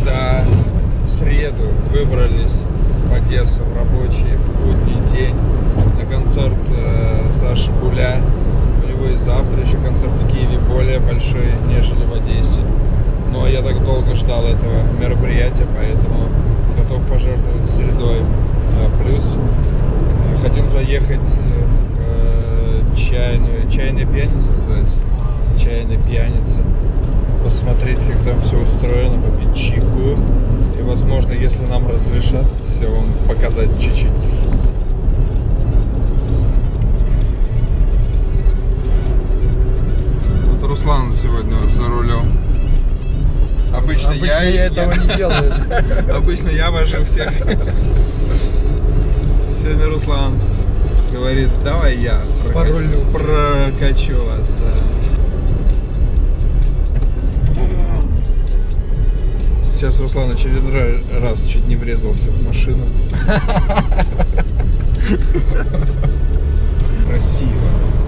Да, в среду выбрались в Одессу в рабочий, в будний день на концерт Саши Буля. У него и завтра еще концерт в Киеве, более большой, нежели в Одессе. Но я так долго ждал этого мероприятия, поэтому готов пожертвовать средой. Плюс хотим заехать в чайная пьяница называется. Чайная пьяница. Посмотреть, как там все устроено, попить чайку. И, возможно, если нам разрешат, все вам показать чуть-чуть. Вот Руслан сегодня за рулем. Обычно я этого не делаю. Обычно я вожу всех. Сегодня Руслан говорит, давай я прокачу вас, да. Сейчас Руслан очередной раз чуть не врезался в машину. Красиво.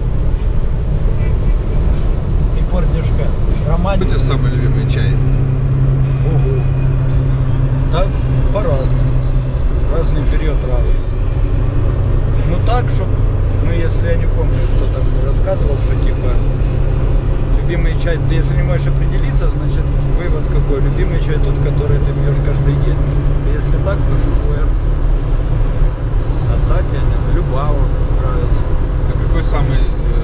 И кордюшка. Романтика. У тебя самый любимый чай? Ого. Да, по-разному. Разный период разный. Ну так, чтобы, ну если я не помню, кто там рассказывал, что типа любимый чай, ты если не можешь определиться, значит вывод какой? Любимый чай тот, который ты пьешь каждый день. Если так, то шуфлер. А так, я не знаю, Любава нравится. А какой самый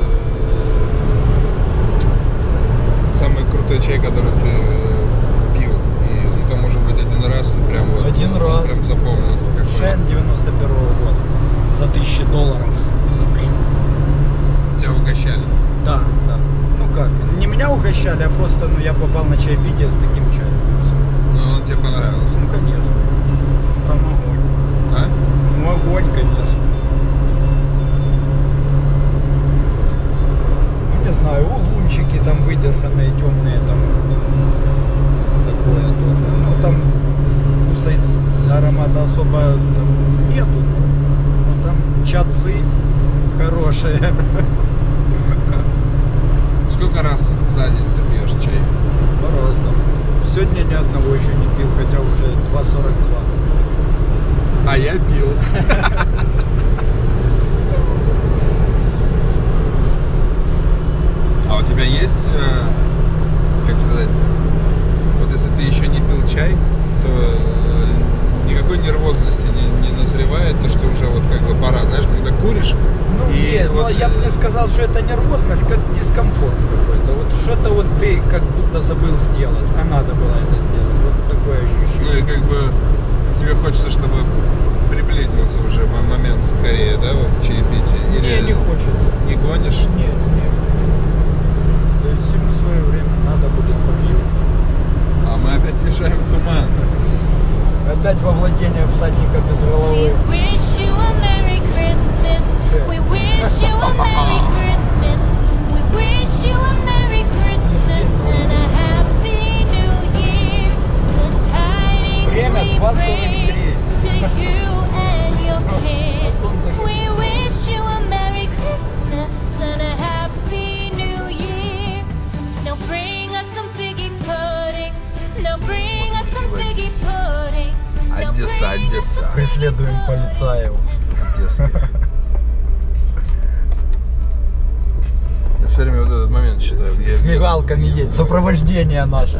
крутой чай, который ты пил? И это может быть один раз, и прям вот один раз. Прям запомнился. Шен 91-го года. За $1000 за блин. Тебя угощали? Да, да. Ну как, не меня угощали, а просто я попал на чаепитие с таким чаем. Ну он тебе понравился? Ну конечно. Там огонь. А? Ну огонь, конечно. Ну не знаю, улунчики там выдержанные, темные там. Такое тоже. Ну там вкуса и аромата особо там нету. Но там чацы хорошие. Сколько раз за день ты пьешь чай? По-разному. Сегодня ни одного еще не пил, хотя уже 2:42. А я пил. А у тебя есть, как сказать, вот если ты еще не пил чай, то никакой нервозности не назревает, то что уже вот как бы пора, знаешь, когда куришь. Ну и нет, вот, но я бы не сказал, что это нервозность, как дискомфорт какой-то. Вот что-то вот ты как будто забыл сделать, а надо было это сделать. Вот такое ощущение. Ну и как бы тебе хочется, чтобы приблизился уже момент скорее, да, вот чаепития? Или не хочется. Не гонишь? Нет. То есть всему свое время надо будет попью. А мы опять мешаем туман. Опять во владение всадника без головы. We wish you a Merry Christmas. We wish you a Merry Christmas and a Happy New Year. The tidings we bring to you and your kids. We wish you a Merry Christmas and a Happy New Year. Now bring us some figgy pudding. Now bring us some figgy pudding. Одесса. Преследуем полицаев. Одесса. Все время вот этот момент считаю. С мигалками едет, сопровождение наше.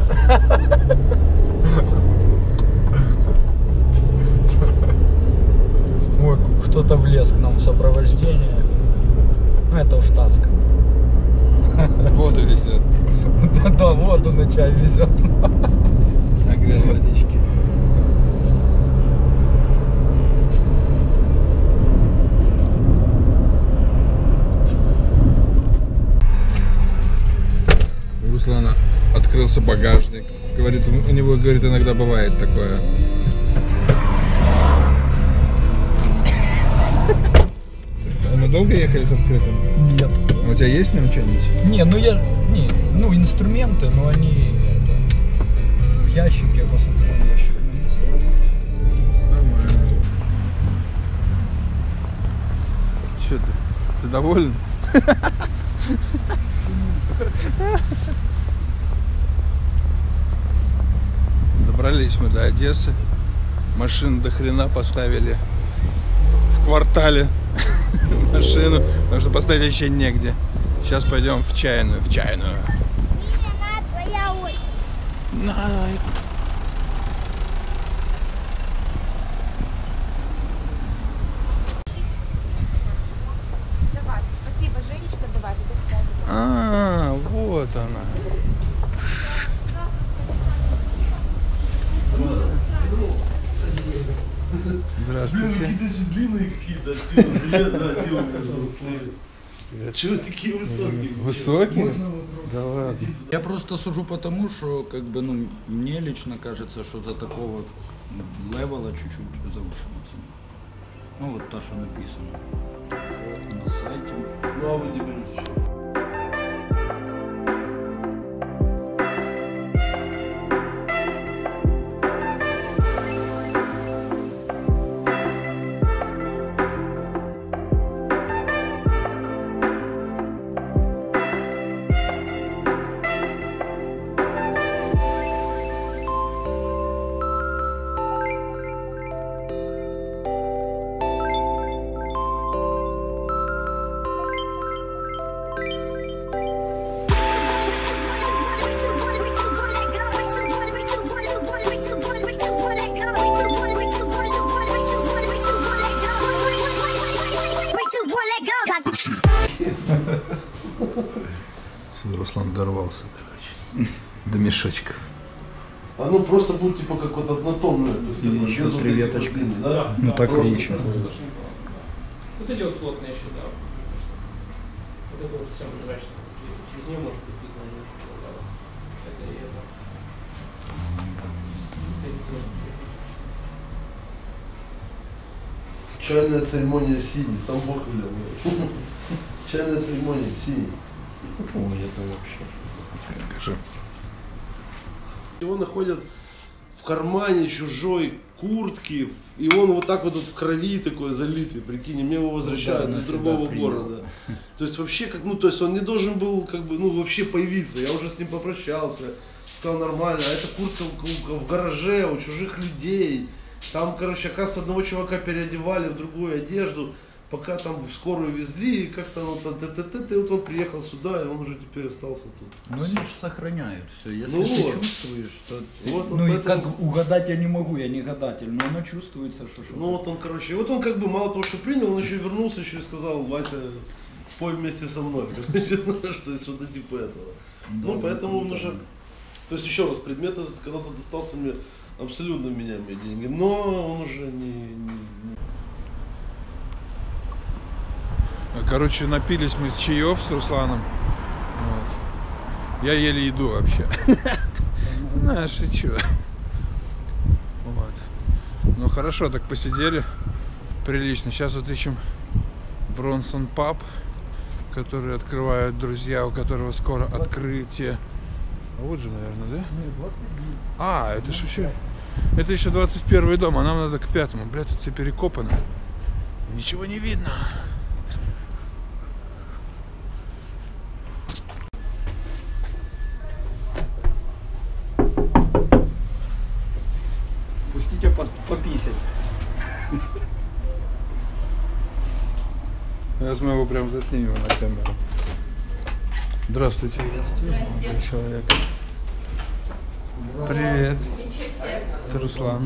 Ой, кто-то влез к нам в сопровождение. Ну это в штатском. Воду везет. Да, воду на чай везет. Нагрел водички. У Руслана открылся багажник. Говорит, у него, говорит, иногда бывает такое. А мы долго ехали с открытым? Нет. А у тебя есть в нем что-нибудь? Не, ну инструменты, но они в ящике, я посмотрел, ящик. Нормально. Че ты? Ты доволен? Добрались мы до Одессы. Машин до хрена поставили в квартале. Машину, потому что поставить еще негде. Сейчас пойдем в чайную. На. Давайте, спасибо, Женечка, давайте, до связи. А, вот она. Здравствуйте. Какие-то седлиные какие-то. Чего такие высокие? Высокие? Да ладно. Я просто сужу потому, что как бы, ну, мне лично кажется, что за такого левела чуть-чуть завышена цена. Ну вот то, что написано на сайте. Ну а вы не берете что? Руслан дорвался, короче, до мешочков. А ну просто будет типа как вот однотонное, то есть такое, еще без с вот этих креветочкой. вот длинных, да? Ну так круче. Вот идет плотно еще, да. Вот это вот совсем прозрачно. Через нее может быть видно немножко. Это и это. Чайная церемония синий, сам Бог велел. Чайная церемония синий. Ой, это вообще. Покажи. Его находят в кармане чужой куртки, и он вот так вот тут в крови такой залитый, прикинь, и мне его возвращают Да, из на другого себя принял. города. То есть вообще как, ну то есть он не должен был как бы, ну вообще появиться, я уже с ним попрощался, сказал нормально, а эта куртка в гараже у чужих людей, там, короче, оказывается, одного чувака переодевали в другую одежду, пока там в скорую везли, и как-то он там, и вот он приехал сюда, и он уже теперь остался тут. Ну они же сохраняют все. Если Ну ты вот. чувствуешь, что. Вот Ну и поэтому- как угадать я не могу, я не гадатель, но оно чувствуется, что что. Ну вот он, короче, вот он как бы мало того, что принял, он еще и вернулся, еще и сказал: Вася, пой вместе со мной. Короче, знаешь, то есть что-то типа этого. Да, Ну поэтому он да. уже. То есть еще раз, предмет этот когда-то достался мне абсолютно меняемые деньги, но он уже не- Короче, напились мы чаев с Русланом. Вот. Я еле иду вообще. Ну, шучу. Вот. Ну хорошо, так посидели. Прилично. Сейчас вот ищем Бронсон Паб, который открывают друзья, у которого скоро открытие. А вот же, наверное, да? А, это ж еще. Это еще 21 дом, а нам надо к 5-му. Бля, тут все перекопано. Ничего не видно. Пустите пописать. Сейчас мы его прям заснимем на камеру. Здравствуйте. Здравствуйте. Человек. Привет. Это Руслан.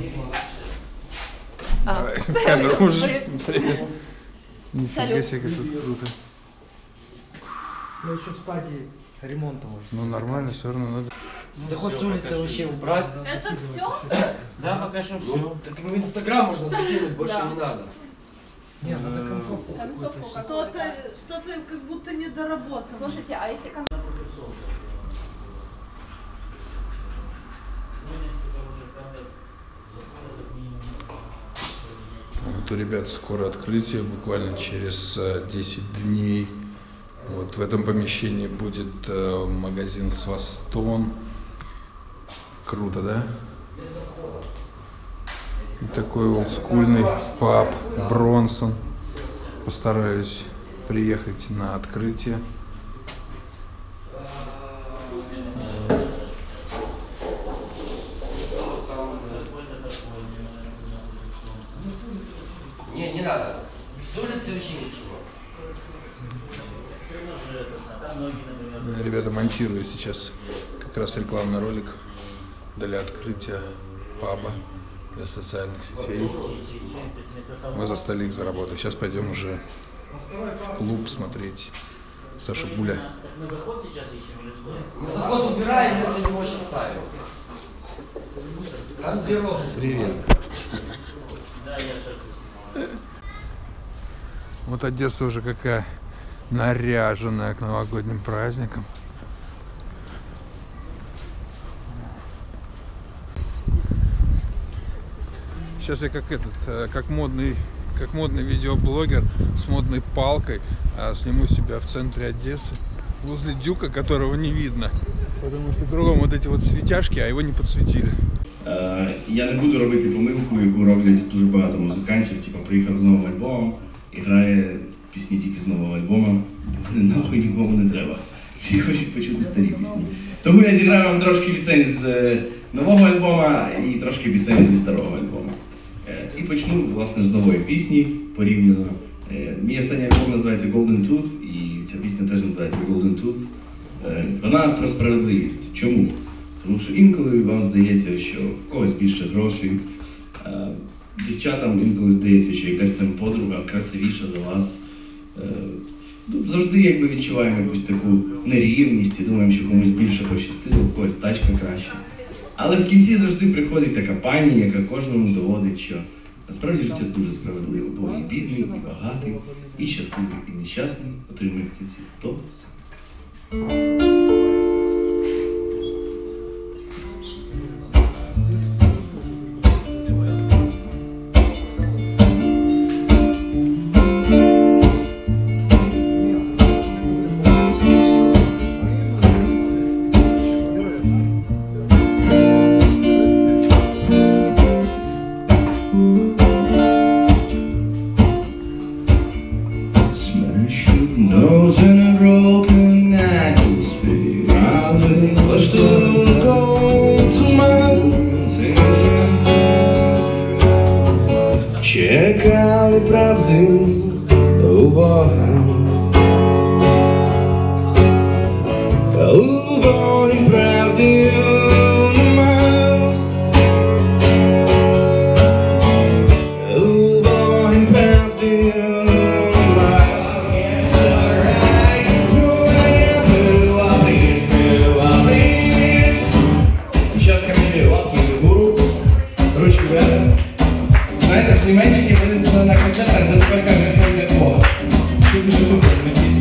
Давай в камеру уже. Привет. Нифига себе, как тут круто. Ну, еще в стадии ремонта, может. Ну нормально, все равно надо. Заход с улицы вообще убрать. Это все? Да, пока что все. Так в Инстаграм можно закинуть, больше не надо. Нет, надо концовку. Концовку Что-то как будто недоработано. Слушайте, а если Вот у ребят скоро открытие, буквально через 10 дней. Вот в этом помещении будет магазин Свастон. Круто, да? И такой олдскульный паб Бронсон. Постараюсь приехать на открытие. надо. С улицы вообще ничего. Ребята монтируют сейчас как раз рекламный ролик для открытия паба для социальных сетей. Мы застали их за работой. Сейчас пойдем уже в клуб смотреть Сашу Буля. Мы заход убираем, вместо него сейчас ставим. Привет. Вот Одесса уже какая наряженная к новогодним праздникам. Сейчас я как модный видеоблогер с модной палкой сниму себя в центре Одессы, возле Дюка, которого не видно, потому что кругом вот эти вот светяшки, а его не подсветили. Я не буду робити помилку, яку роблять дуже багато музикантів, типу приїхав з новим альбомом і грає пісні тільки з нового альбому, нахуй нікому не треба. Всі хочуть почути старі пісні. Тому я зіграю вам трошки пісень з нового альбому і трошки пісень зі старого альбому. І почну, власне, з нової пісні порівняно. Мій останній альбом називається Golden Tooth, і ця пісня теж називається Golden Tooth. Вона про справедливість. Чому? Тому що інколи вам здається, що в когось більше грошей, дівчатам інколи здається, що якась там подруга красивіша за вас. Завжди якби відчуваємо якусь таку нерівність і думаємо, що комусь більше пощастило, у когось тачка краща. Але в кінці завжди приходить така пані, яка кожному доводить, що насправді життя дуже справедливо, бо і бідний, і багатий, і щасливий, і нещасний отримує в кінці то саме. Чекали правди у Бога, у Бога правди нема, у Бога правди нема. Сейчас, короче, лапки вгору, ручки вверх. Знаєте, племенчики ходять на концертах, де тепер кажуть, що йде Бога. Це дуже тупо звучить.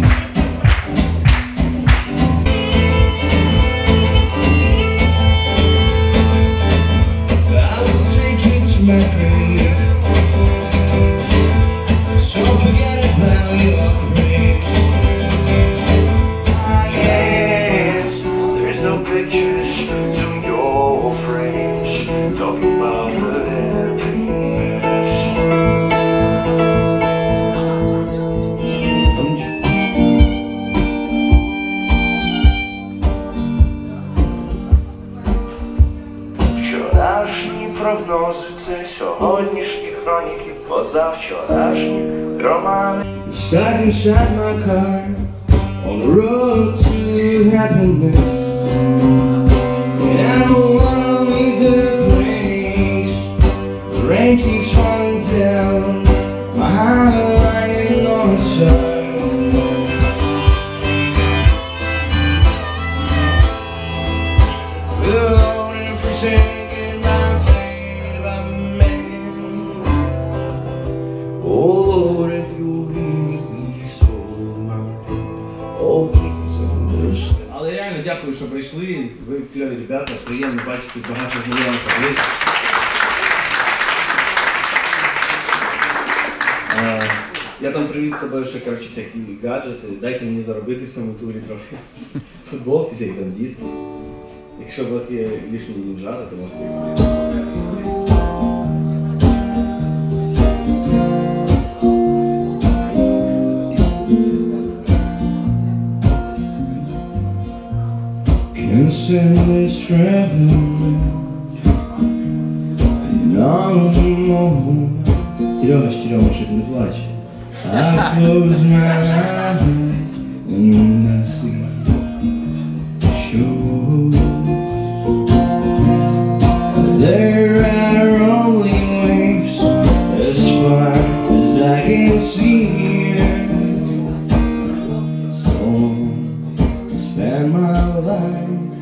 I will take you to my grave, so forget about your praise. Yes, there's no pictures to your frames, talking about the прогнози це сьогоднішні хроніки, позавчорашні романи. Sat inside my car on the road to happiness, and I don't wanna leave the place. The rain keeps falling down, my heart lying on the side. Alone and forsaken. Але реально дякую, що прийшли. Ви кльові ребята, приємно бачити багато знайомих облич. Я там привіз з собою ще, коротше, всякі гаджети. Дайте мені заробити в цьому турі трохи. Футболки, всякі там диски. Якщо у вас є лишні дінжати, то можете їх знайти. Can't send this forever, no more. Серега, Черемушек, не плачь. I close my eyes and I see the shore. There are only waves as far as I can see. So to spend my life